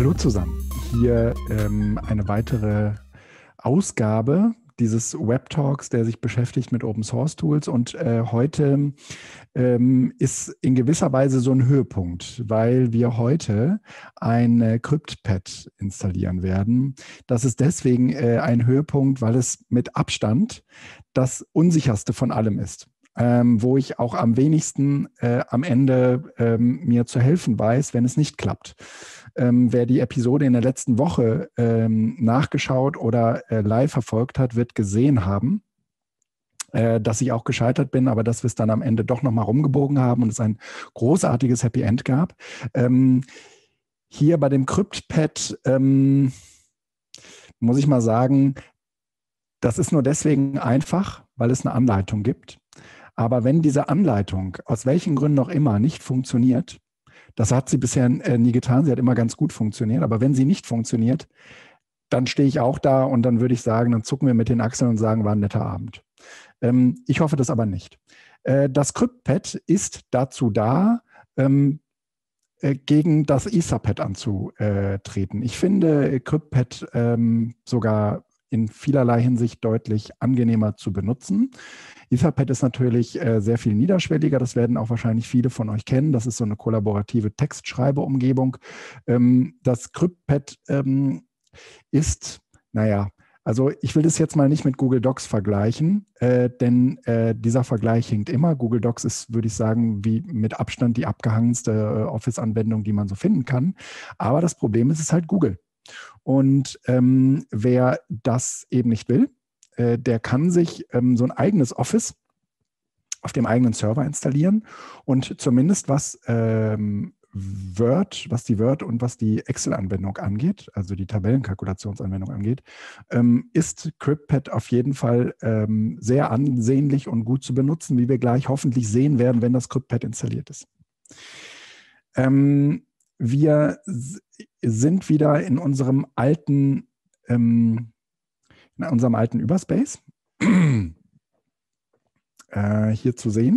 Hallo zusammen. Hier eine weitere Ausgabe dieses Web Talks, der sich beschäftigt mit Open Source Tools. Und heute ist in gewisser Weise so ein Höhepunkt, weil wir heute ein CryptPad installieren werden. Das ist deswegen ein Höhepunkt, weil es mit Abstand das unsicherste von allem ist. Wo ich auch am wenigsten am Ende mir zu helfen weiß, wenn es nicht klappt. Wer die Episode in der letzten Woche nachgeschaut oder live verfolgt hat, wird gesehen haben, dass ich auch gescheitert bin, aber dass wir es dann am Ende doch nochmal rumgebogen haben und es ein großartiges Happy End gab. Hier bei dem CryptPad muss ich mal sagen, das ist nur deswegen einfach, weil es eine Anleitung gibt. Aber wenn diese Anleitung aus welchen Gründen auch immer nicht funktioniert, das hat sie bisher nie getan, sie hat immer ganz gut funktioniert, aber wenn sie nicht funktioniert, dann stehe ich auch da und dann würde ich sagen, dann zucken wir mit den Achseln und sagen, war ein netter Abend. Ich hoffe das aber nicht. Das CryptPad ist dazu da, gegen das Etherpad anzutreten. Ich finde CryptPad sogar in vielerlei Hinsicht deutlich angenehmer zu benutzen. Etherpad ist natürlich sehr viel niederschwelliger. Das werden auch wahrscheinlich viele von euch kennen. Das ist so eine kollaborative Textschreibeumgebung. Das CryptPad ist, naja, also ich will das jetzt mal nicht mit Google Docs vergleichen, denn dieser Vergleich hinkt immer. Google Docs ist, würde ich sagen, wie mit Abstand die abgehangenste Office-Anwendung, die man so finden kann. Aber das Problem ist, es ist halt Google. Und wer das eben nicht will, der kann sich so ein eigenes Office auf dem eigenen Server installieren und zumindest was die Word und was die Excel-Anwendung angeht, also die Tabellenkalkulationsanwendung angeht, ist CryptPad auf jeden Fall sehr ansehnlich und gut zu benutzen, wie wir gleich hoffentlich sehen werden, wenn das CryptPad installiert ist. Wir sind wieder in unserem alten Überspace hier zu sehen.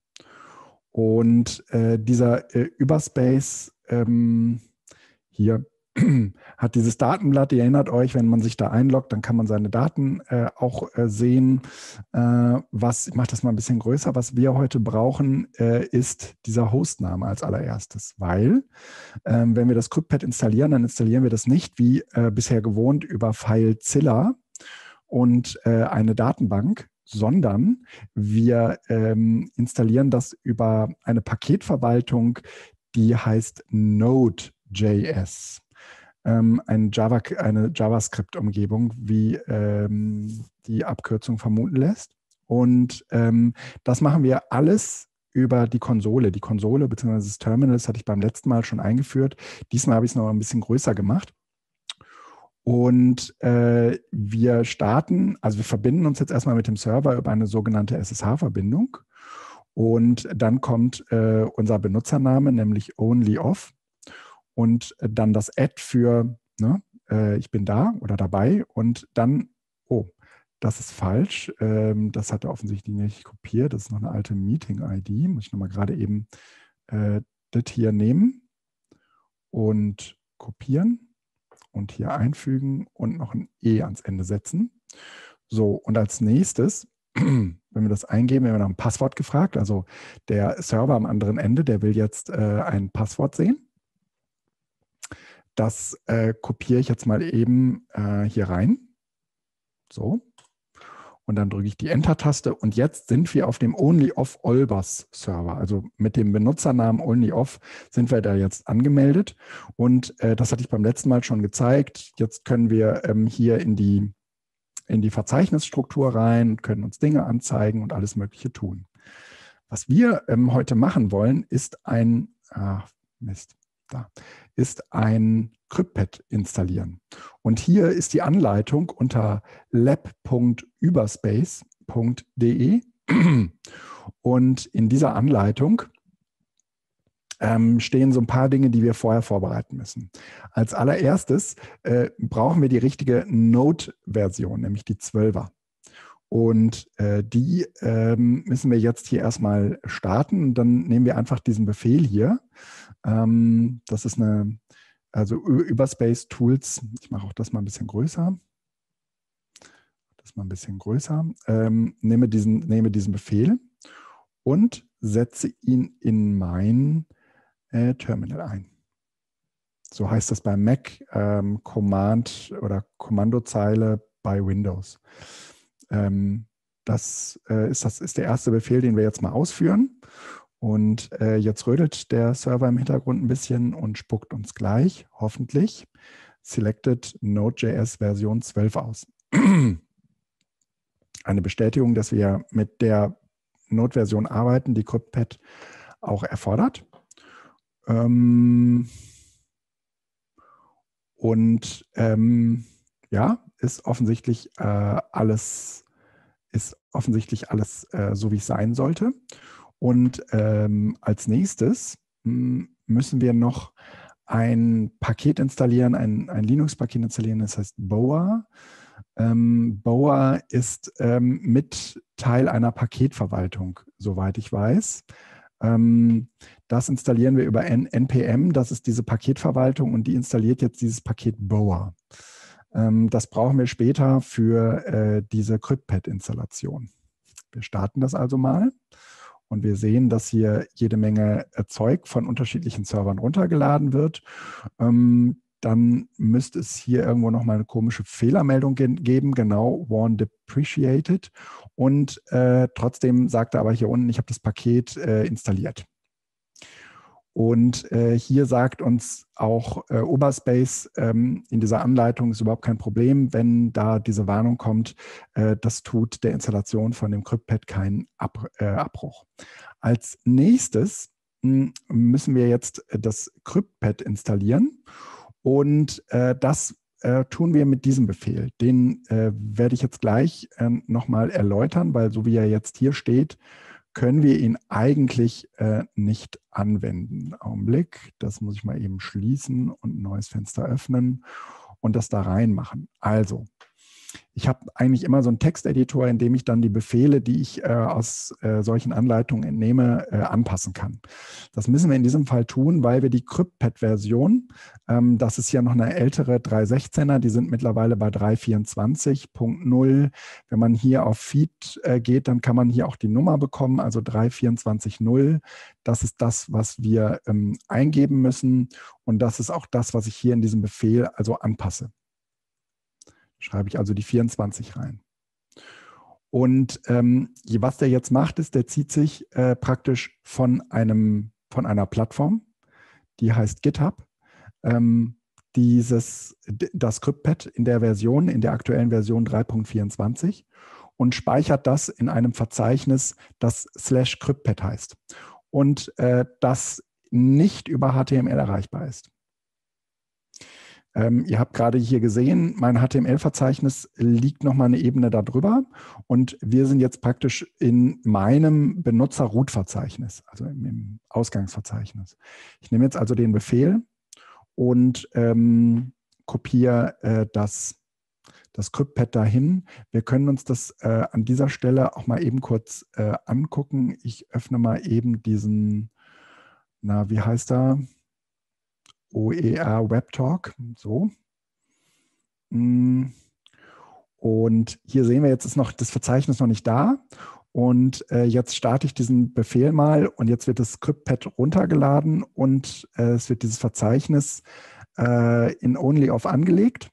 Und dieser Überspace hier hat dieses Datenblatt. Ihr erinnert euch, wenn man sich da einloggt, dann kann man seine Daten auch sehen. Ich mache das mal ein bisschen größer. Was wir heute brauchen, ist dieser Hostname als allererstes, weil wenn wir das CryptPad installieren, dann installieren wir das nicht wie bisher gewohnt über FileZilla und eine Datenbank, sondern wir installieren das über eine Paketverwaltung, die heißt Node.js. Eine JavaScript-Umgebung, wie die Abkürzung vermuten lässt. Und das machen wir alles über die Konsole. Die Konsole bzw. das Terminal, das hatte ich beim letzten Mal schon eingeführt. Diesmal habe ich es noch ein bisschen größer gemacht. Und wir verbinden uns jetzt erstmal mit dem Server über eine sogenannte SSH-Verbindung. Und dann kommt unser Benutzername, nämlich OnlyOff. Und dann das Add für, ich bin da oder dabei. Und dann, das ist falsch. Das hat er offensichtlich nicht kopiert. Das ist noch eine alte Meeting-ID. Muss ich nochmal gerade eben das hier nehmen und kopieren und hier einfügen und noch ein E ans Ende setzen. So, und als nächstes, wenn wir das eingeben, werden wir nach einem Passwort gefragt. Also der Server am anderen Ende, der will jetzt ein Passwort sehen. Das kopiere ich jetzt mal eben hier rein. So. Und dann drücke ich die Enter-Taste und jetzt sind wir auf dem OnlyOff Olbers Server. Also mit dem Benutzernamen OnlyOff sind wir da jetzt angemeldet. Und das hatte ich beim letzten Mal schon gezeigt. Jetzt können wir hier in die Verzeichnisstruktur rein, können uns Dinge anzeigen und alles Mögliche tun. Was wir heute machen wollen, ist ein CryptPad installieren. Und hier ist die Anleitung unter lab.überspace.de. Und in dieser Anleitung stehen so ein paar Dinge, die wir vorher vorbereiten müssen. Als allererstes brauchen wir die richtige Node-Version, nämlich die 12er. Und die müssen wir jetzt hier erstmal starten. Und dann nehmen wir einfach diesen Befehl hier. Das ist eine also über Space Tools, ich mache auch das mal ein bisschen größer. Nehme diesen Befehl und setze ihn in mein Terminal ein. So heißt das bei Mac, Command oder Kommandozeile bei Windows. Das ist der erste Befehl, den wir jetzt mal ausführen. Und jetzt rödelt der Server im Hintergrund ein bisschen und spuckt uns gleich, hoffentlich, Selected Node.js Version 12 aus. Eine Bestätigung, dass wir mit der Node-Version arbeiten, die CryptPad auch erfordert. Ja, ist offensichtlich alles so, wie es sein sollte. Und als nächstes müssen wir noch ein Paket installieren, ein Linux-Paket installieren, das heißt Boa. Boa ist mit Teil einer Paketverwaltung, soweit ich weiß. Das installieren wir über npm, das ist diese Paketverwaltung und die installiert jetzt dieses Paket Boa. Das brauchen wir später für diese CryptPad-Installation. Wir starten das also mal und wir sehen, dass hier jede Menge Zeug von unterschiedlichen Servern runtergeladen wird. Dann müsste es hier irgendwo nochmal eine komische Fehlermeldung geben, genau, warn depreciated. Und trotzdem sagt er aber hier unten, ich habe das Paket installiert. Und hier sagt uns auch Oberspace, in dieser Anleitung ist überhaupt kein Problem, wenn da diese Warnung kommt, das tut der Installation von dem CryptPad keinen Abbruch. Als nächstes müssen wir jetzt das CryptPad installieren und das tun wir mit diesem Befehl. Den werde ich jetzt gleich nochmal erläutern, weil so wie er jetzt hier steht, können wir ihn eigentlich nicht anwenden. Augenblick, das muss ich mal eben schließen und ein neues Fenster öffnen und das da reinmachen. Also, ich habe eigentlich immer so einen Texteditor, in dem ich dann die Befehle, die ich aus solchen Anleitungen entnehme, anpassen kann. Das müssen wir in diesem Fall tun, weil wir die CryptPad-Version, das ist ja noch eine ältere 3.16er, die sind mittlerweile bei 3.24.0. Wenn man hier auf Feed geht, dann kann man hier auch die Nummer bekommen, also 3.24.0. Das ist das, was wir eingeben müssen und das ist auch das, was ich hier in diesem Befehl also anpasse. Schreibe ich also die 24 rein. Und was der jetzt macht, ist, der zieht sich praktisch von einer Plattform, die heißt GitHub, das CryptPad in der aktuellen Version 3.24 und speichert das in einem Verzeichnis, das /CryptPad heißt und das nicht über HTML erreichbar ist. Ihr habt gerade hier gesehen, mein HTML-Verzeichnis liegt nochmal eine Ebene darüber und wir sind jetzt praktisch in meinem Benutzer-Root-Verzeichnis, also im Ausgangsverzeichnis. Ich nehme jetzt also den Befehl und kopiere das CryptPad dahin. Wir können uns das an dieser Stelle auch mal eben kurz angucken. Ich öffne mal eben diesen, wie heißt er? OER WebTalk, so. Und hier sehen wir, jetzt ist noch das Verzeichnis noch nicht da. Und jetzt starte ich diesen Befehl mal und jetzt wird das CryptPad runtergeladen und es wird dieses Verzeichnis in OnlyOff angelegt.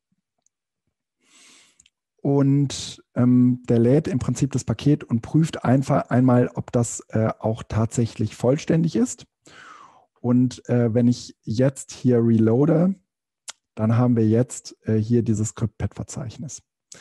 Und der lädt im Prinzip das Paket und prüft einfach einmal, ob das auch tatsächlich vollständig ist. Und wenn ich jetzt hier reloade, dann haben wir jetzt hier dieses CryptPad-Verzeichnis.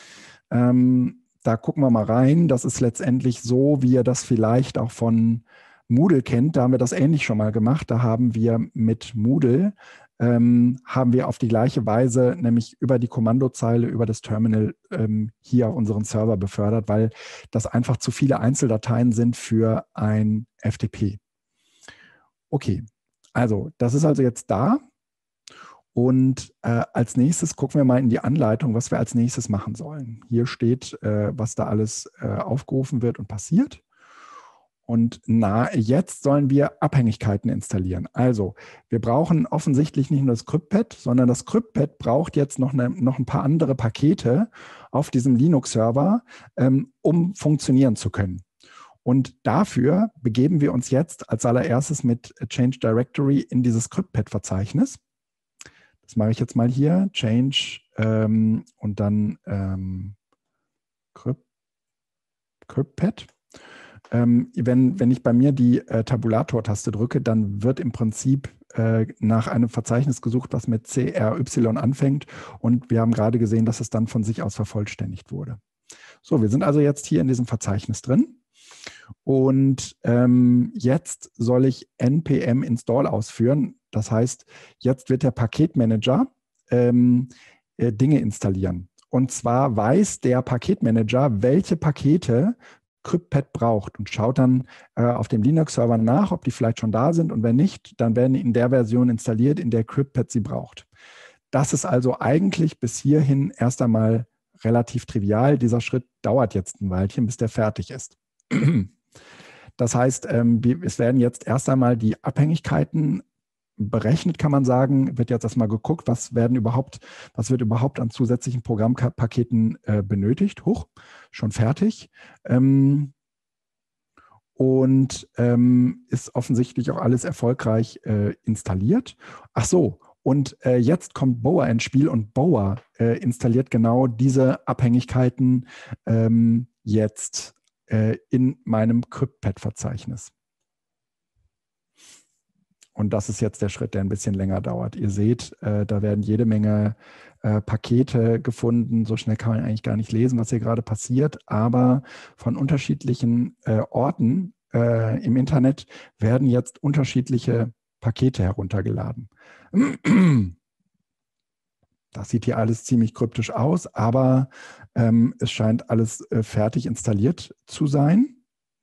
Da gucken wir mal rein. Das ist letztendlich so, wie ihr das vielleicht auch von Moodle kennt. Da haben wir das ähnlich schon mal gemacht. Da haben wir mit Moodle haben wir auf die gleiche Weise, nämlich über die Kommandozeile, über das Terminal hier unseren Server befördert, weil das einfach zu viele Einzeldateien sind für ein FTP. Okay. Also, das ist also jetzt da und als nächstes gucken wir mal in die Anleitung, was wir als nächstes machen sollen. Hier steht, was da alles aufgerufen wird und passiert. Und jetzt sollen wir Abhängigkeiten installieren. Also wir brauchen offensichtlich nicht nur das CryptPad, sondern das CryptPad braucht jetzt noch ein paar andere Pakete auf diesem Linux-Server, um funktionieren zu können. Und dafür begeben wir uns jetzt als allererstes mit Change Directory in dieses CryptPad-Verzeichnis. Das mache ich jetzt mal hier, Change und dann CryptPad. Wenn ich bei mir die Tabulator-Taste drücke, dann wird im Prinzip nach einem Verzeichnis gesucht, was mit CRY anfängt. Und wir haben gerade gesehen, dass es dann von sich aus vervollständigt wurde. So, wir sind also jetzt hier in diesem Verzeichnis drin. Und jetzt soll ich npm install ausführen. Das heißt, jetzt wird der Paketmanager Dinge installieren. Und zwar weiß der Paketmanager, welche Pakete CryptPad braucht und schaut dann auf dem Linux-Server nach, ob die vielleicht schon da sind. Und wenn nicht, dann werden die in der Version installiert, in der CryptPad sie braucht. Das ist also eigentlich bis hierhin erst einmal relativ trivial. Dieser Schritt dauert jetzt ein Weilchen, bis der fertig ist. Das heißt, es werden jetzt erst einmal die Abhängigkeiten berechnet, kann man sagen, wird jetzt erstmal geguckt, was wird überhaupt an zusätzlichen Programmpaketen benötigt. Schon fertig. Und ist offensichtlich auch alles erfolgreich installiert. Ach so, und jetzt kommt Boa ins Spiel und Boa installiert genau diese Abhängigkeiten jetzt in meinem CryptPad-Verzeichnis. Und das ist jetzt der Schritt, der ein bisschen länger dauert. Ihr seht, da werden jede Menge Pakete gefunden. So schnell kann man eigentlich gar nicht lesen, was hier gerade passiert. Aber von unterschiedlichen Orten im Internet werden jetzt unterschiedliche Pakete heruntergeladen. Das sieht hier alles ziemlich kryptisch aus, aber es scheint alles fertig installiert zu sein.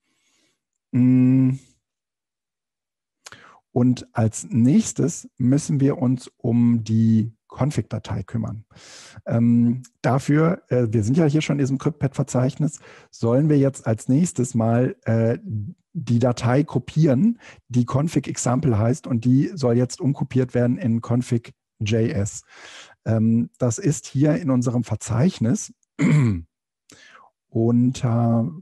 Und als nächstes müssen wir uns um die Config-Datei kümmern. Dafür, wir sind ja hier schon in diesem CryptPad-Verzeichnis, sollen wir jetzt als nächstes mal die Datei kopieren, die config-example heißt, und die soll jetzt umkopiert werden in config.js. Das ist hier in unserem Verzeichnis unter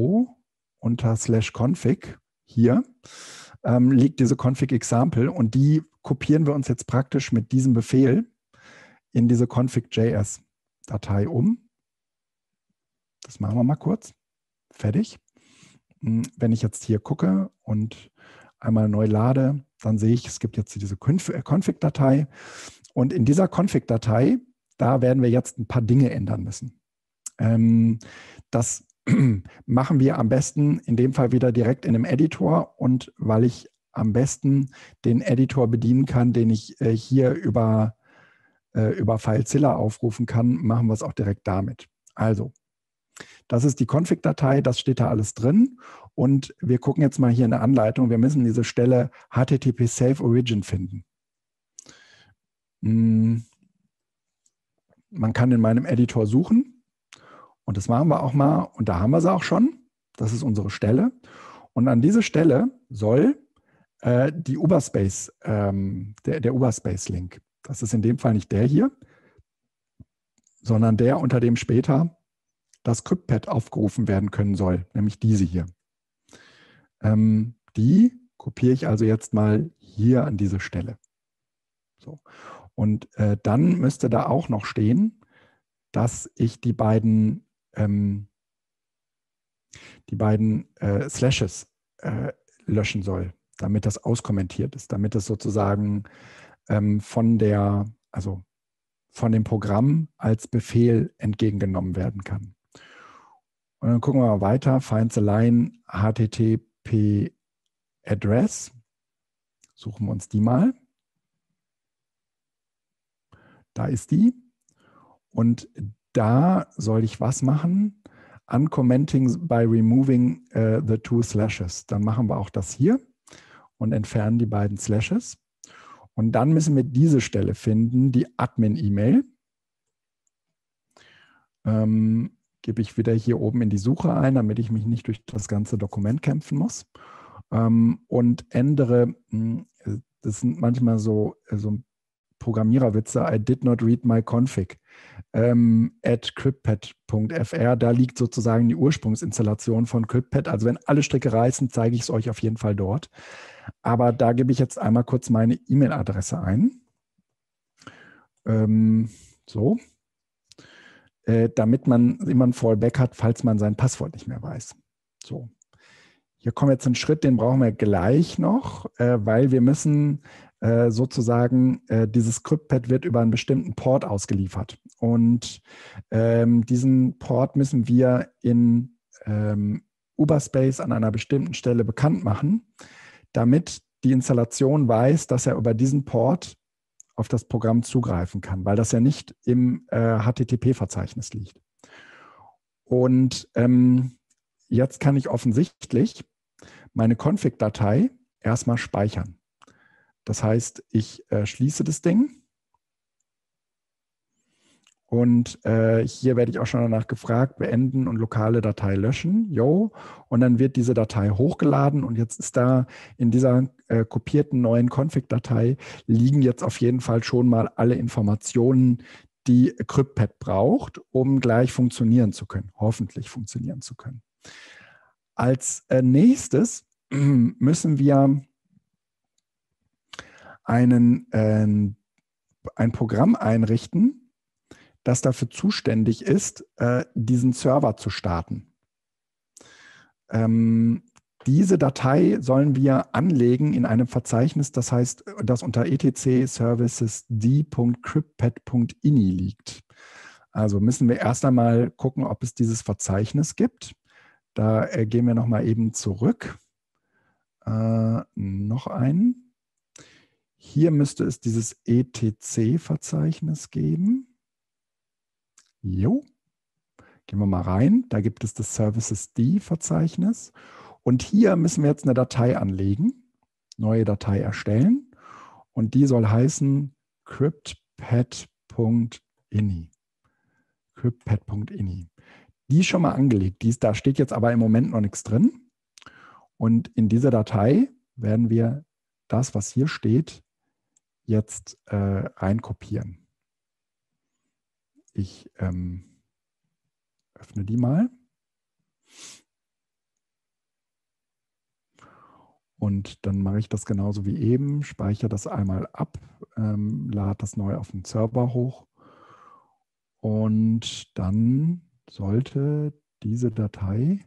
/config hier. Liegt diese config-example und die kopieren wir uns jetzt praktisch mit diesem Befehl in diese config.js-Datei um. Das machen wir mal kurz. Fertig. Wenn ich jetzt hier gucke und einmal neu lade, dann sehe ich, es gibt jetzt diese Config-Datei. Und in dieser Config-Datei, da werden wir jetzt ein paar Dinge ändern müssen. Das machen wir am besten in dem Fall wieder direkt in einem Editor, und weil ich am besten den Editor bedienen kann, den ich hier über FileZilla aufrufen kann, machen wir es auch direkt damit. Also, das ist die Config-Datei, das steht da alles drin, und wir gucken jetzt mal hier in der Anleitung, wir müssen diese Stelle http save origin finden. Man kann in meinem Editor suchen. Und das machen wir auch mal, und da haben wir sie auch schon. Das ist unsere Stelle. Und an diese Stelle soll die Uberspace, der Uberspace-Link, das ist in dem Fall nicht der hier, sondern der, unter dem später das CryptPad aufgerufen werden können soll, nämlich diese hier. Die kopiere ich also jetzt mal hier an diese Stelle. So. Und dann müsste da auch noch stehen, dass ich die beiden Slashes löschen soll, damit das auskommentiert ist, damit es sozusagen von dem Programm als Befehl entgegengenommen werden kann. Und dann gucken wir mal weiter, find the line http address, suchen wir uns die mal. Da ist die. Und da soll ich was machen? Uncommenting by removing the two slashes. Dann machen wir auch das hier und entfernen die beiden Slashes. Und dann müssen wir diese Stelle finden, die Admin-E-Mail. gebe ich wieder hier oben in die Suche ein, damit ich mich nicht durch das ganze Dokument kämpfen muss. Und ändere, das sind manchmal so Programmiererwitze, I did not read my config at cryptpad.fr. Da liegt sozusagen die Ursprungsinstallation von CryptPad. Also wenn alle Stricke reißen, zeige ich es euch auf jeden Fall dort. Aber da gebe ich jetzt einmal kurz meine E-Mail-Adresse ein. So. Damit man immer ein Fallback hat, falls man sein Passwort nicht mehr weiß. So. Hier kommen wir jetzt einen Schritt, den brauchen wir gleich noch, weil wir müssen sozusagen, dieses CryptPad wird über einen bestimmten Port ausgeliefert. Und diesen Port müssen wir in Uberspace an einer bestimmten Stelle bekannt machen, damit die Installation weiß, dass er über diesen Port auf das Programm zugreifen kann, weil das ja nicht im HTTP-Verzeichnis liegt. Und jetzt kann ich offensichtlich meine Config-Datei erstmal speichern. Das heißt, ich schließe das Ding und hier werde ich auch schon danach gefragt, beenden und lokale Datei löschen. Jo. Und dann wird diese Datei hochgeladen und jetzt ist da in dieser kopierten neuen Config-Datei liegen jetzt auf jeden Fall schon mal alle Informationen, die CryptPad braucht, um gleich funktionieren zu können, hoffentlich funktionieren zu können. Als nächstes müssen wir ein Programm einrichten, das dafür zuständig ist, diesen Server zu starten. Diese Datei sollen wir anlegen in einem Verzeichnis, das heißt, das unter etc services d.cryptpad.ini liegt. Also müssen wir erst einmal gucken, ob es dieses Verzeichnis gibt. Da gehen wir nochmal eben zurück. Noch einen. Hier müsste es dieses etc-Verzeichnis geben. Jo. Gehen wir mal rein. Da gibt es das Services-D-Verzeichnis. Und hier müssen wir jetzt eine Datei anlegen, neue Datei erstellen. Und die soll heißen cryptpad.ini. Cryptpad.ini. Die ist schon mal angelegt. Da steht jetzt aber im Moment noch nichts drin. Und in dieser Datei werden wir das, was hier steht, jetzt reinkopieren. Ich öffne die mal. Und dann mache ich das genauso wie eben, speichere das einmal ab, lade das neu auf den Server hoch. Und dann sollte diese Datei,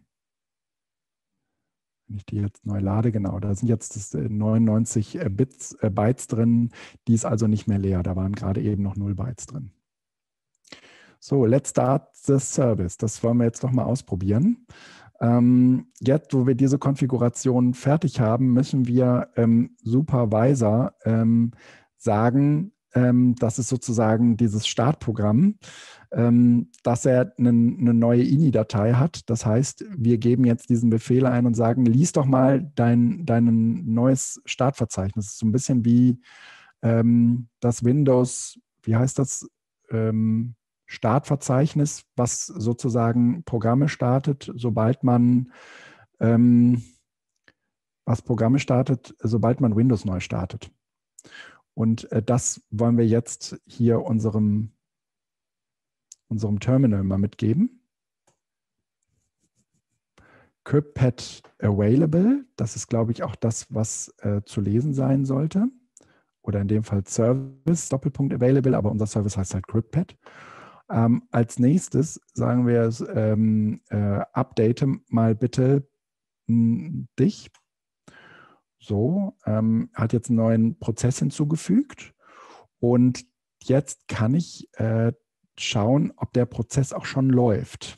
wenn ich die jetzt neu lade, genau, da sind jetzt 99 Bytes drin, die ist also nicht mehr leer. Da waren gerade eben noch 0 Bytes drin. So, let's start the service. Das wollen wir jetzt noch mal ausprobieren. Jetzt, wo wir diese Konfiguration fertig haben, müssen wir Supervisor sagen, das ist sozusagen dieses Startprogramm, dass er eine neue INI-Datei hat. Das heißt, wir geben jetzt diesen Befehl ein und sagen, lies doch mal dein neues Startverzeichnis. Das ist so ein bisschen wie das Windows, wie heißt das, Startverzeichnis, was sozusagen Programme startet, sobald man Windows neu startet. Und das wollen wir jetzt hier unserem Terminal mal mitgeben. CryptPad Available, das ist, glaube ich, auch das, was zu lesen sein sollte. Oder in dem Fall Service, Doppelpunkt Available, aber unser Service heißt halt CryptPad. Als nächstes sagen wir, update mal bitte dich. So, hat jetzt einen neuen Prozess hinzugefügt und jetzt kann ich schauen, ob der Prozess auch schon läuft.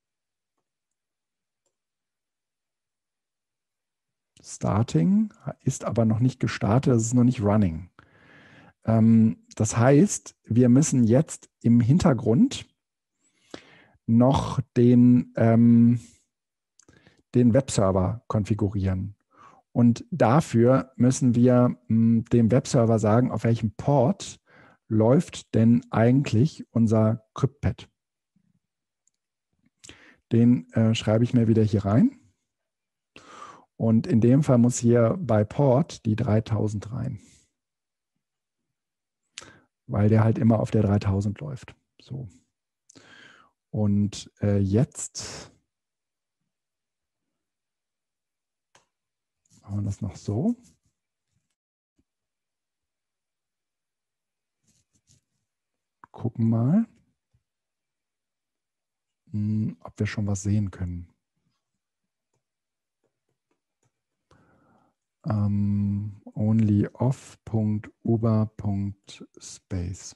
Starting ist aber noch nicht gestartet, das ist noch nicht running. Das heißt, wir müssen jetzt im Hintergrund noch den Webserver konfigurieren. Und dafür müssen wir dem Webserver sagen, auf welchem Port läuft denn eigentlich unser CryptPad. Den schreibe ich mir wieder hier rein. Und in dem Fall muss hier bei Port die 3000 rein. Weil der halt immer auf der 3000 läuft. So. Und jetzt machen wir das noch so. Gucken mal, ob wir schon was sehen können. Onlyoff.uber.space.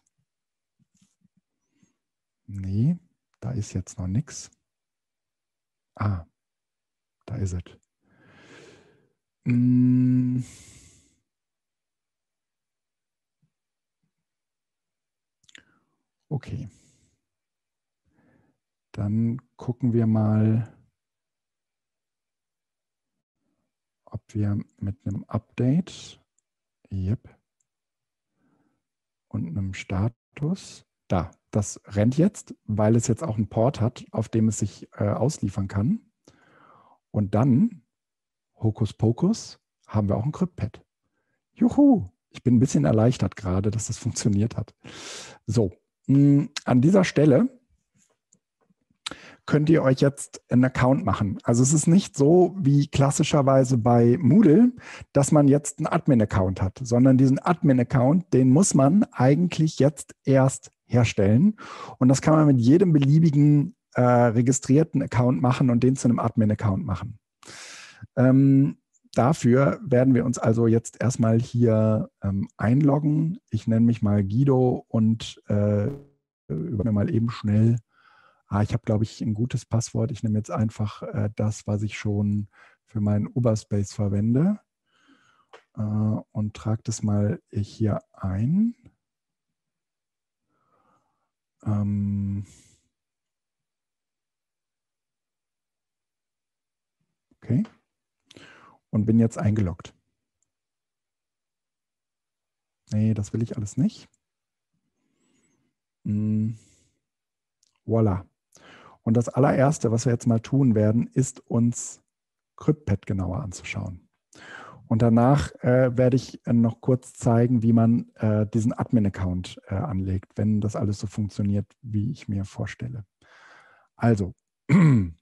Nee, da ist jetzt noch nichts. Ah, da ist es. Okay. Dann gucken wir mal, ob wir mit einem Update und einem Status, das rennt jetzt, weil es jetzt auch einen Port hat, auf dem es sich ausliefern kann. Und dann, Hokuspokus, haben wir auch ein CryptPad. Juhu, ich bin ein bisschen erleichtert gerade, dass das funktioniert hat. So, an dieser Stelle könnt ihr euch jetzt einen Account machen. Also es ist nicht so wie klassischerweise bei Moodle, dass man jetzt einen Admin-Account hat, sondern diesen Admin-Account, den muss man eigentlich jetzt erst herstellen. Und das kann man mit jedem beliebigen registrierten Account machen und den zu einem Admin-Account machen. Dafür werden wir uns also jetzt erstmal hier einloggen. Ich nenne mich mal Guido und übernehme mal eben schnell. Ich habe, glaube ich, ein gutes Passwort. Ich nehme jetzt einfach das, was ich schon für meinen Uberspace verwende und trage das mal hier ein. Okay. Und bin jetzt eingeloggt. Nee, das will ich alles nicht. Voila. Und das allererste, was wir jetzt mal tun werden, ist uns CryptPad genauer anzuschauen. Und danach werde ich noch kurz zeigen, wie man diesen Admin-Account anlegt, wenn das alles so funktioniert, wie ich mir vorstelle. Also, wir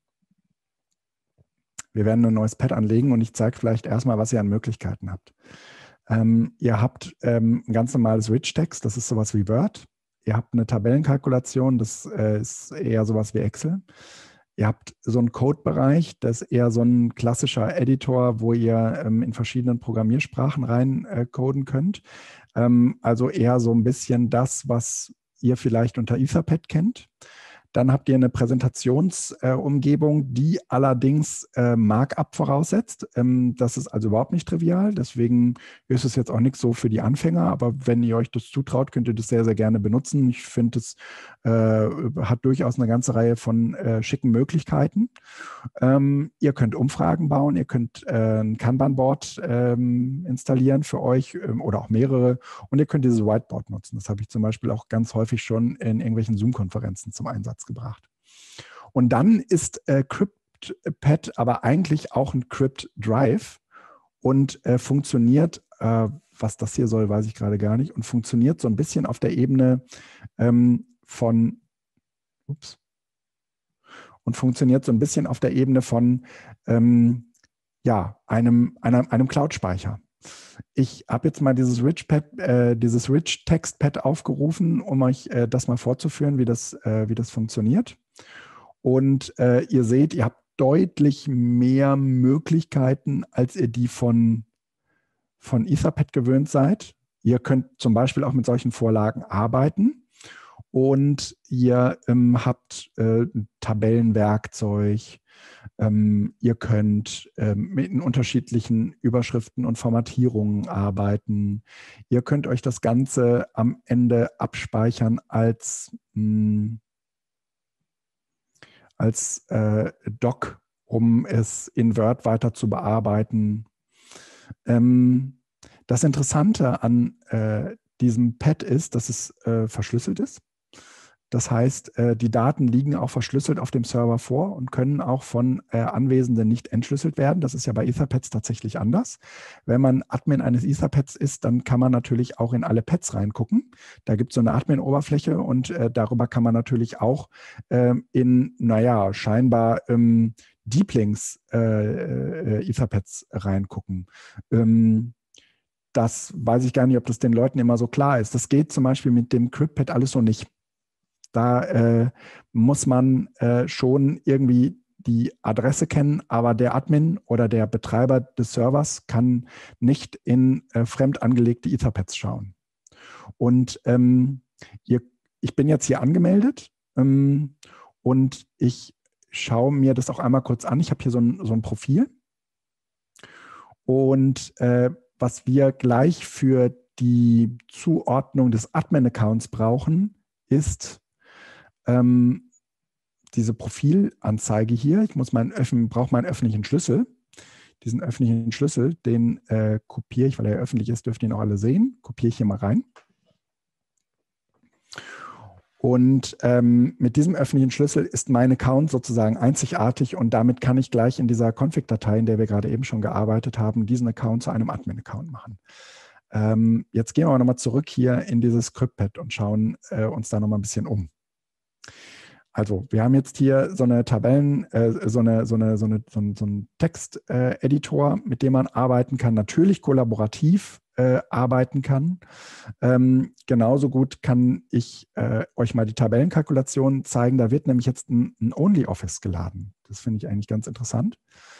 werden ein neues Pad anlegen und ich zeige vielleicht erstmal, was ihr an Möglichkeiten habt. Ihr habt ein ganz normales Rich-Text, das ist sowas wie Word. Ihr habt eine Tabellenkalkulation, das ist eher sowas wie Excel. Ihr habt so einen Code-Bereich, das ist eher so ein klassischer Editor, wo ihr in verschiedenen Programmiersprachen rein coden könnt. Also eher so ein bisschen das, was ihr vielleicht unter Etherpad kennt. Dann habt ihr eine Präsentationsumgebung, die allerdings Markup voraussetzt. Das ist also überhaupt nicht trivial. Deswegen ist es jetzt auch nichts so für die Anfänger. Aber wenn ihr euch das zutraut, könnt ihr das sehr, sehr gerne benutzen. Ich finde, es hat durchaus eine ganze Reihe von schicken Möglichkeiten. Ihr könnt Umfragen bauen. Ihr könnt ein Kanban-Board installieren für euch oder auch mehrere. Und ihr könnt dieses Whiteboard nutzen. Das habe ich zum Beispiel auch ganz häufig schon in irgendwelchen Zoom-Konferenzen zum Einsatz gebracht. Und dann ist CryptPad aber eigentlich auch ein CryptDrive und funktioniert, was das hier soll, weiß ich gerade gar nicht, und funktioniert so ein bisschen auf der Ebene von einem Cloud-Speicher. Ich habe jetzt mal dieses Rich-Text-Pad aufgerufen, um euch das mal vorzuführen, wie das funktioniert. Und ihr seht, ihr habt deutlich mehr Möglichkeiten, als ihr die von Etherpad gewöhnt seid. Ihr könnt zum Beispiel auch mit solchen Vorlagen arbeiten. Und ihr habt Tabellenwerkzeug. Ihr könnt mit unterschiedlichen Überschriften und Formatierungen arbeiten. Ihr könnt euch das Ganze am Ende abspeichern als Doc, um es in Word weiter zu bearbeiten. Das Interessante an diesem Pad ist, dass es verschlüsselt ist. Das heißt, die Daten liegen auch verschlüsselt auf dem Server vor und können auch von Anwesenden nicht entschlüsselt werden. Das ist ja bei Etherpads tatsächlich anders. Wenn man Admin eines Etherpads ist, dann kann man natürlich auch in alle Pads reingucken. Da gibt es so eine Admin-Oberfläche und darüber kann man natürlich auch in, naja, scheinbar Deep Links Etherpads reingucken. Das weiß ich gar nicht, ob das den Leuten immer so klar ist. Das geht zum Beispiel mit dem CryptPad alles so nicht. Da muss man schon irgendwie die Adresse kennen, aber der Admin oder der Betreiber des Servers kann nicht in fremd angelegte Etherpads schauen. Und ich bin jetzt hier angemeldet und ich schaue mir das auch einmal kurz an. Ich habe hier so ein Profil. Und was wir gleich für die Zuordnung des Admin-Accounts brauchen, ist diese Profilanzeige hier. Ich brauche meinen öffentlichen Schlüssel. Diesen öffentlichen Schlüssel, den kopiere ich, weil er öffentlich ist, dürft ihr ihn auch alle sehen. Kopiere ich hier mal rein. Und mit diesem öffentlichen Schlüssel ist mein Account sozusagen einzigartig und damit kann ich gleich in dieser Config-Datei, in der wir gerade eben schon gearbeitet haben, diesen Account zu einem Admin-Account machen. Jetzt gehen wir nochmal zurück hier in dieses CryptPad und schauen uns da nochmal ein bisschen um. Also wir haben jetzt hier so eine so einen Texteditor, mit dem man arbeiten kann, natürlich kollaborativ arbeiten kann. Genauso gut kann ich euch mal die Tabellenkalkulation zeigen. Da wird nämlich jetzt ein OnlyOffice geladen. Das finde ich eigentlich ganz interessant.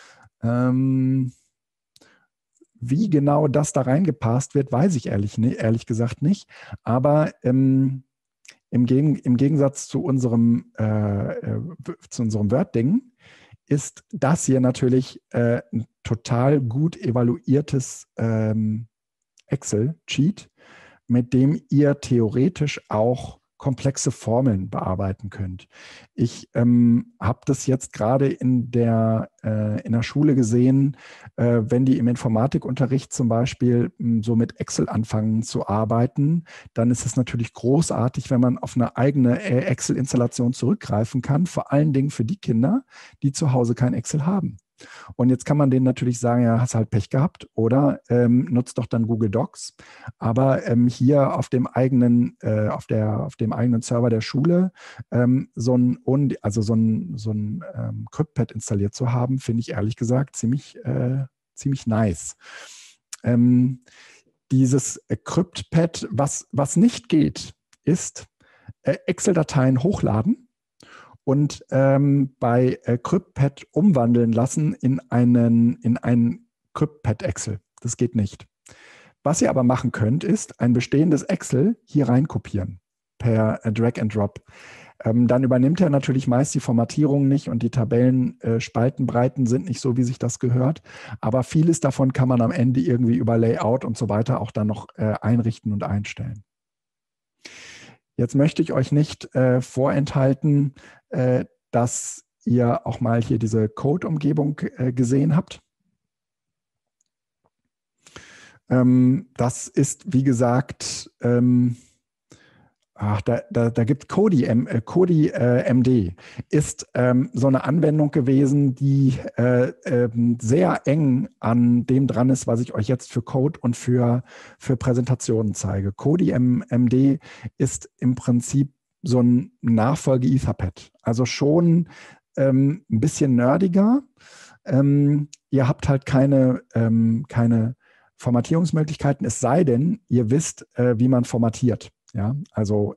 Wie genau das da reingepasst wird, weiß ich ehrlich gesagt nicht. Aber im Gegensatz zu unserem Word-Ding ist das hier natürlich ein total gut evaluiertes Excel-Sheet, mit dem ihr theoretisch auch komplexe Formeln bearbeiten könnt. Ich habe das jetzt gerade in der Schule gesehen, wenn die im Informatikunterricht zum Beispiel so mit Excel anfangen zu arbeiten, dann ist es natürlich großartig, wenn man auf eine eigene Excel-Installation zurückgreifen kann, vor allen Dingen für die Kinder, die zu Hause kein Excel haben. Und jetzt kann man denen natürlich sagen, ja, hast halt Pech gehabt oder nutzt doch dann Google Docs. Aber hier auf dem eigenen Server der Schule so ein CryptPad installiert zu haben, finde ich ehrlich gesagt ziemlich nice. Dieses CryptPad, was nicht geht, ist Excel-Dateien hochladen und bei CryptPad umwandeln lassen in einen CryptPad Excel. Das geht nicht. Was ihr aber machen könnt, ist ein bestehendes Excel hier rein kopieren per Drag and Drop. Dann übernimmt er natürlich meist die Formatierung nicht und die Tabellenspaltenbreiten sind nicht so, wie sich das gehört. Aber vieles davon kann man am Ende irgendwie über Layout und so weiter auch dann noch einrichten und einstellen. Jetzt möchte ich euch nicht vorenthalten, dass ihr auch mal hier diese Code-Umgebung gesehen habt. Das ist, wie gesagt, da gibt Kodi MD, ist so eine Anwendung gewesen, die sehr eng an dem dran ist, was ich euch jetzt für Code und für Präsentationen zeige. Kodi MD ist im Prinzip so ein Nachfolge-Etherpad. Also schon ein bisschen nerdiger. Ihr habt halt keine Formatierungsmöglichkeiten, es sei denn, ihr wisst, wie man formatiert. Ja, also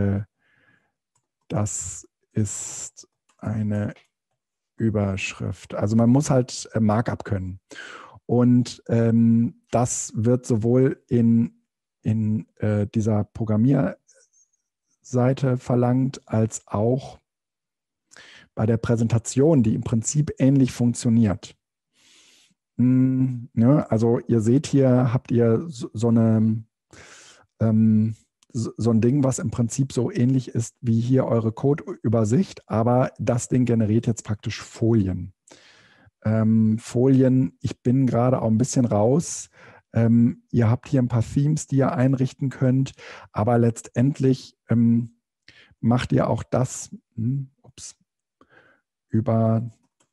das ist eine Überschrift. Also man muss halt Markup können. Und das wird sowohl in dieser Programmierseite verlangt, als auch bei der Präsentation, die im Prinzip ähnlich funktioniert. Ja, also ihr seht hier, habt ihr so ein Ding, was im Prinzip so ähnlich ist wie hier eure Code-Übersicht, aber das Ding generiert jetzt praktisch Folien. Folien, ich bin gerade auch ein bisschen raus. Ihr habt hier ein paar Themes, die ihr einrichten könnt, aber letztendlich macht ihr auch das über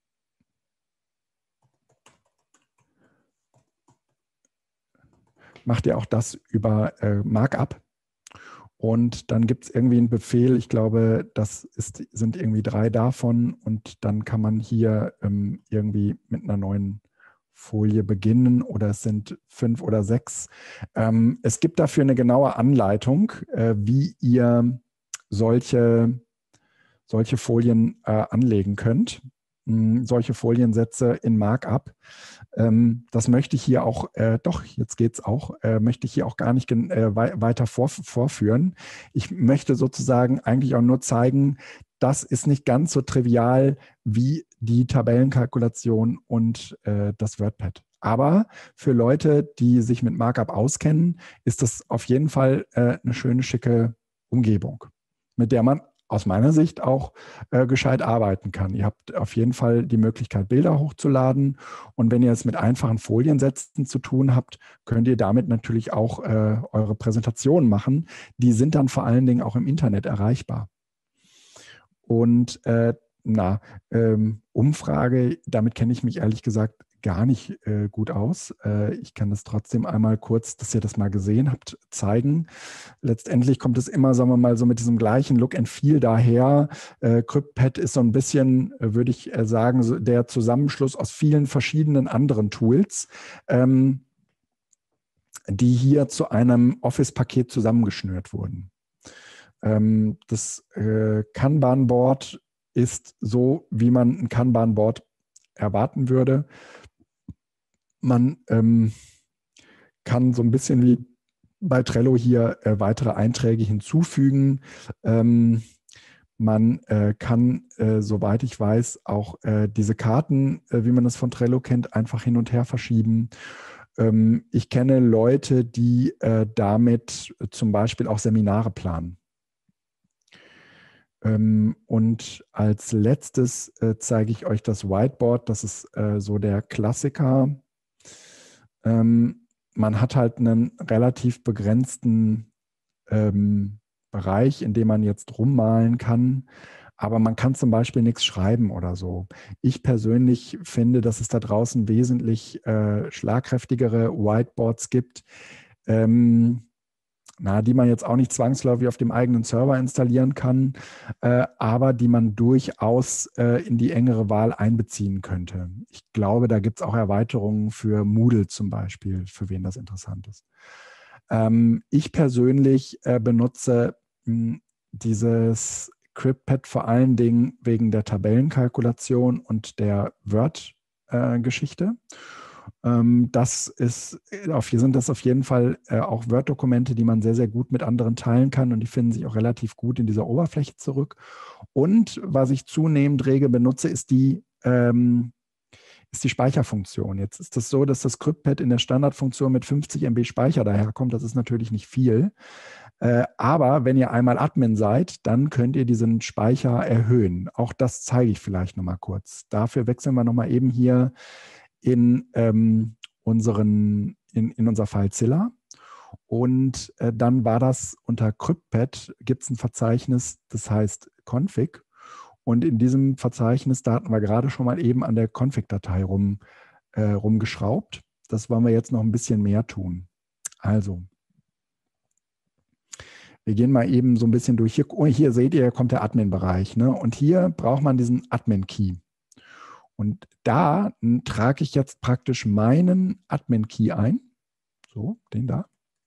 Markup. Und dann gibt es irgendwie einen Befehl, ich glaube, sind irgendwie 3 davon und dann kann man hier irgendwie mit einer neuen Folie beginnen oder es sind 5 oder 6. Es gibt dafür eine genaue Anleitung, wie ihr solche Folien anlegen könnt. Solche Foliensätze in Markup. Das möchte ich hier auch, jetzt geht es auch, möchte ich hier auch gar nicht weiter vorführen. Ich möchte sozusagen eigentlich auch nur zeigen, das ist nicht ganz so trivial wie die Tabellenkalkulation und das WordPad. Aber für Leute, die sich mit Markup auskennen, ist das auf jeden Fall eine schöne, schicke Umgebung, mit der man aus meiner Sicht auch gescheit arbeiten kann. Ihr habt auf jeden Fall die Möglichkeit, Bilder hochzuladen. Und wenn ihr es mit einfachen Foliensätzen zu tun habt, könnt ihr damit natürlich auch eure Präsentationen machen. Die sind dann vor allen Dingen auch im Internet erreichbar. Und Umfrage, damit kenne ich mich ehrlich gesagt gar nicht gut aus. Ich kann das trotzdem einmal kurz, dass ihr das mal gesehen habt, zeigen. Letztendlich kommt es immer, sagen wir mal, so mit diesem gleichen Look and Feel daher. CryptPad ist so ein bisschen, würde ich sagen, so der Zusammenschluss aus vielen verschiedenen anderen Tools, die hier zu einem Office-Paket zusammengeschnürt wurden. Das Kanban-Board ist so, wie man ein Kanban-Board erwarten würde. Man kann so ein bisschen wie bei Trello hier weitere Einträge hinzufügen. Man kann, soweit ich weiß, auch diese Karten, wie man das von Trello kennt, einfach hin und her verschieben. Ich kenne Leute, die damit zum Beispiel auch Seminare planen. Und als letztes zeige ich euch das Whiteboard. Das ist so der Klassiker. Man hat halt einen relativ begrenzten Bereich, in dem man jetzt rummalen kann. Aber man kann zum Beispiel nichts schreiben oder so. Ich persönlich finde, dass es da draußen wesentlich schlagkräftigere Whiteboards gibt, die man jetzt auch nicht zwangsläufig auf dem eigenen Server installieren kann, aber die man durchaus in die engere Wahl einbeziehen könnte. Ich glaube, da gibt es auch Erweiterungen für Moodle zum Beispiel, für wen das interessant ist. Ich persönlich benutze dieses CryptPad vor allen Dingen wegen der Tabellenkalkulation und der Word-Geschichte. Hier sind das auf jeden Fall auch Word-Dokumente, die man sehr, sehr gut mit anderen teilen kann und die finden sich auch relativ gut in dieser Oberfläche zurück. Und was ich zunehmend rege benutze, ist die Speicherfunktion. Jetzt ist das so, dass das CryptPad in der Standardfunktion mit 50 MB Speicher daherkommt. Das ist natürlich nicht viel. Aber wenn ihr einmal Admin seid, dann könnt ihr diesen Speicher erhöhen. Auch das zeige ich vielleicht nochmal kurz. Dafür wechseln wir nochmal eben hier in unser FileZilla. Und dann war das unter CryptPad, gibt es ein Verzeichnis, das heißt Config. Und in diesem Verzeichnis, da hatten wir gerade schon mal eben an der Config-Datei rumgeschraubt. Das wollen wir jetzt noch ein bisschen mehr tun. Also, wir gehen mal eben so ein bisschen durch. Hier seht ihr, kommt der Admin-Bereich. Ne? Und hier braucht man diesen Admin-Key. Und da trage ich jetzt praktisch meinen Admin-Key ein. So, den da.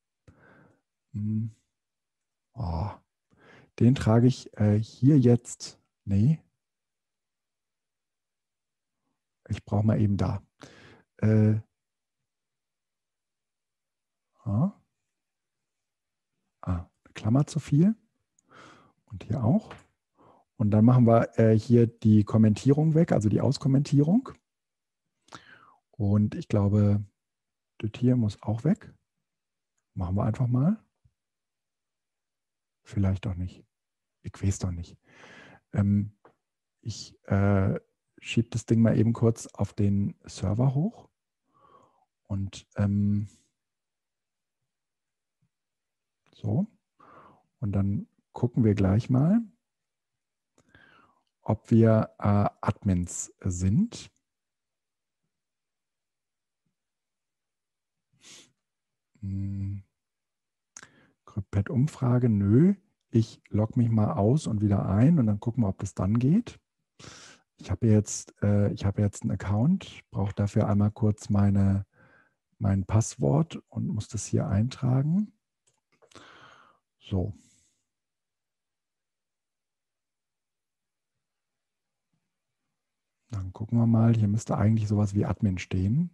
Oh, den trage ich hier jetzt. Nee. Ich brauche mal eben da. Klammer zu viel. Und hier auch. Und dann machen wir hier die Kommentierung weg, also die Auskommentierung. Und ich glaube, das hier muss auch weg. Machen wir einfach mal. Vielleicht doch nicht. Ich weiß doch nicht. Ich schiebe das Ding mal eben kurz auf den Server hoch. Und so. Und dann gucken wir gleich mal, ob wir Admins sind. CryptPad-Umfrage, nö. Ich logge mich mal aus und wieder ein und dann gucken wir, ob das dann geht. Ich habe jetzt einen Account, brauche dafür einmal kurz mein Passwort und muss das hier eintragen. So. Dann gucken wir mal. Hier müsste eigentlich sowas wie Admin stehen.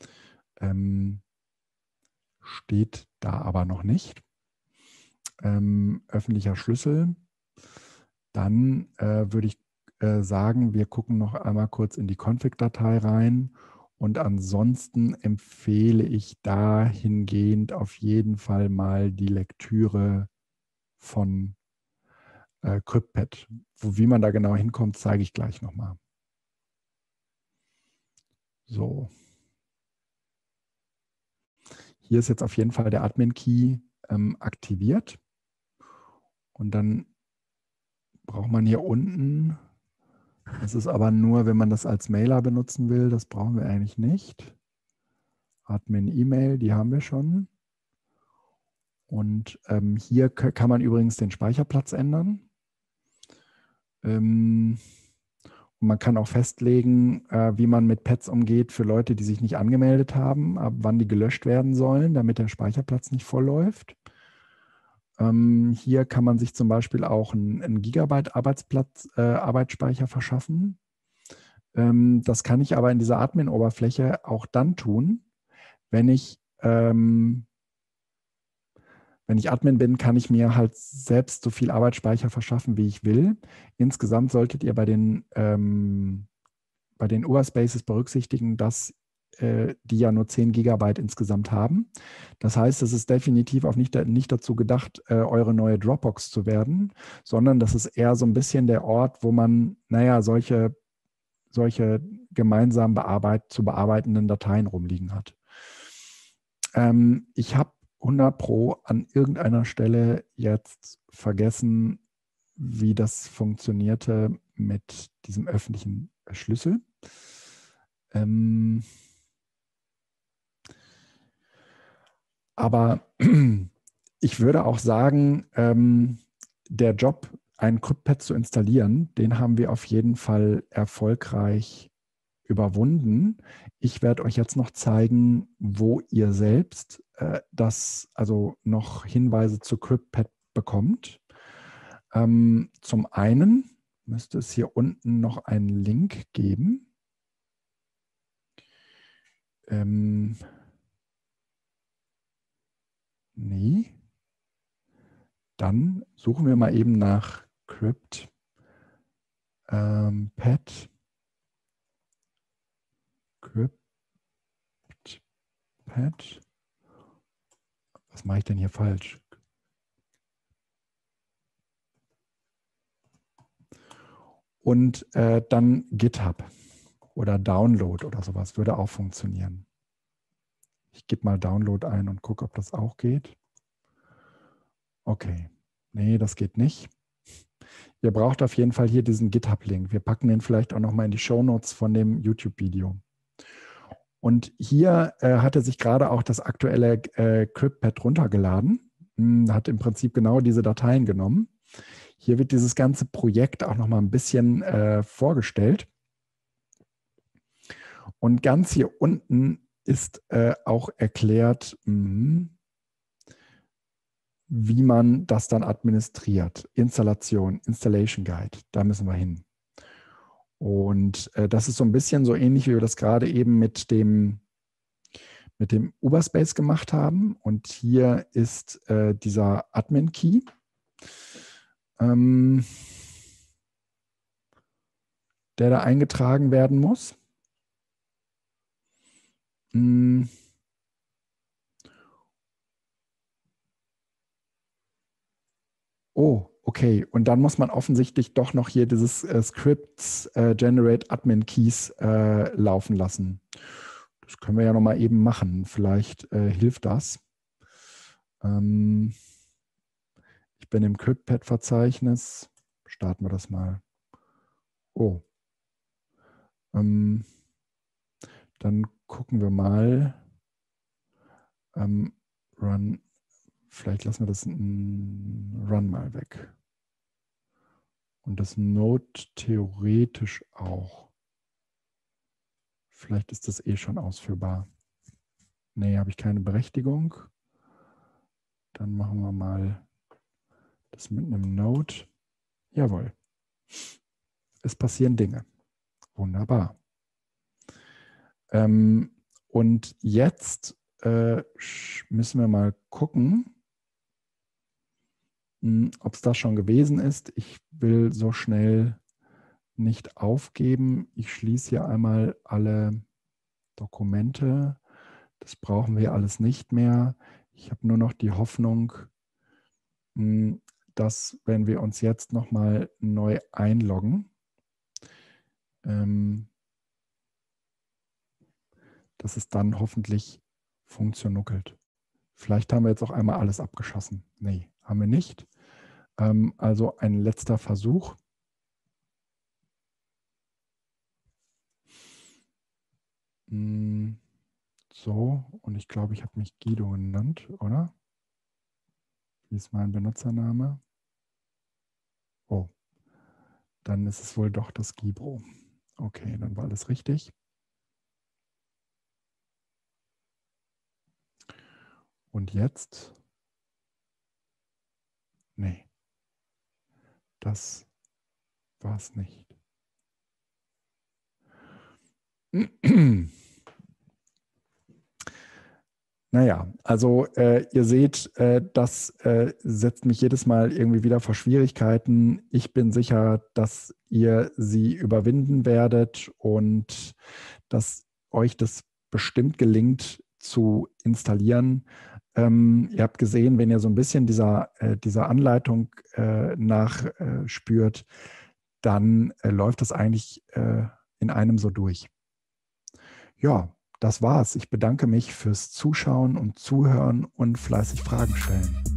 Steht da aber noch nicht. Öffentlicher Schlüssel. Dann würde ich sagen, wir gucken noch einmal kurz in die Config-Datei rein. Und ansonsten empfehle ich dahingehend auf jeden Fall mal die Lektüre von CryptPad. Wie man da genau hinkommt, zeige ich gleich nochmal. So. Hier ist jetzt auf jeden Fall der Admin-Key aktiviert. Und dann braucht man hier unten, das ist aber nur, wenn man das als Mailer benutzen will, das brauchen wir eigentlich nicht. Admin-E-Mail, die haben wir schon. Und hier kann man übrigens den Speicherplatz ändern. Und man kann auch festlegen, wie man mit Pads umgeht für Leute, die sich nicht angemeldet haben, ab wann die gelöscht werden sollen, damit der Speicherplatz nicht vollläuft. Hier kann man sich zum Beispiel auch einen Gigabyte Arbeitsspeicher verschaffen. Das kann ich aber in dieser Admin-Oberfläche auch dann tun, wenn ich Admin bin, kann ich mir halt selbst so viel Arbeitsspeicher verschaffen, wie ich will. Insgesamt solltet ihr bei den Uberspaces berücksichtigen, dass die ja nur 10 Gigabyte insgesamt haben. Das heißt, es ist definitiv auch nicht dazu gedacht, eure neue Dropbox zu werden, sondern das ist eher so ein bisschen der Ort, wo man, naja, solche gemeinsam zu bearbeitenden Dateien rumliegen hat. Ich habe 100 Pro an irgendeiner Stelle jetzt vergessen, wie das funktionierte mit diesem öffentlichen Schlüssel. Aber ich würde auch sagen, der Job, ein CryptPad zu installieren, den haben wir auf jeden Fall erfolgreich überwunden. Ich werde euch jetzt noch zeigen, wo ihr selbst also noch Hinweise zu CryptPad bekommt. Zum einen müsste es hier unten noch einen Link geben. Nee. Dann suchen wir mal eben nach CryptPad. CryptPad. Was mache ich denn hier falsch? Und dann GitHub oder Download oder sowas würde auch funktionieren. Ich gebe mal Download ein und gucke, ob das auch geht. Okay, nee, das geht nicht. Ihr braucht auf jeden Fall hier diesen GitHub-Link. Wir packen den vielleicht auch nochmal in die Shownotes von dem YouTube-Video. Und hier hat er sich gerade auch das aktuelle CryptPad runtergeladen. Hat im Prinzip genau diese Dateien genommen. Hier wird dieses ganze Projekt auch nochmal ein bisschen vorgestellt. Und ganz hier unten ist auch erklärt, wie man das dann administriert. Installation Guide, da müssen wir hin. Und das ist so ein bisschen so ähnlich, wie wir das gerade eben mit dem Uberspace gemacht haben. Und hier ist dieser Admin-Key. Der da eingetragen werden muss. Oh, okay. Und dann muss man offensichtlich doch noch hier dieses Scripts Generate Admin Keys laufen lassen. Das können wir ja noch mal eben machen. Vielleicht hilft das. Ich Ich bin im CryptPad-Verzeichnis. Starten wir das mal. Oh. Dann gucken wir mal. Run. Vielleicht lassen wir das Run mal weg. Und das Node theoretisch auch. Vielleicht ist das eh schon ausführbar. Nee, habe ich keine Berechtigung. Dann machen wir mal das mit einem Node. Jawohl. Es passieren Dinge. Wunderbar. Und jetzt müssen wir mal gucken, ob es das schon gewesen ist. Ich will so schnell nicht aufgeben. Ich schließe hier einmal alle Dokumente. Das brauchen wir alles nicht mehr. Ich habe nur noch die Hoffnung, dass, wenn wir uns jetzt nochmal neu einloggen, dass es dann hoffentlich funktioniert. Vielleicht haben wir jetzt auch einmal alles abgeschossen. Nee, haben wir nicht. Also ein letzter Versuch. So, und ich glaube, ich habe mich Guido genannt, oder? Wie ist mein Benutzername? Oh, dann ist es wohl doch das Gibro. Okay, dann war alles richtig. Und jetzt? Nee, das war es nicht. Naja, also ihr seht, das setzt mich jedes Mal irgendwie wieder vor Schwierigkeiten. Ich bin sicher, dass ihr sie überwinden werdet und dass euch das bestimmt gelingt zu installieren. Ihr habt gesehen, wenn ihr so ein bisschen dieser Anleitung nachspürt, dann läuft das eigentlich in einem so durch. Ja, das war's. Ich bedanke mich fürs Zuschauen und Zuhören und fleißig Fragen stellen.